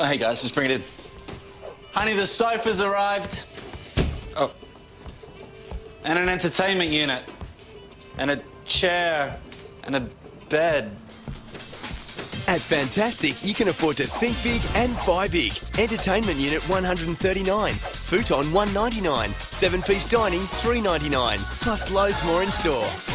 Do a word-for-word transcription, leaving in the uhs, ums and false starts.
Oh, hey guys, just bring it in. Honey, the sofa's arrived. Oh. And an entertainment unit. And a chair. And a bed. At Fantastic, you can afford to think big and buy big. Entertainment unit one hundred and thirty-nine, futon one hundred and ninety-nine, seven-piece dining three hundred and ninety-nine, plus loads more in store.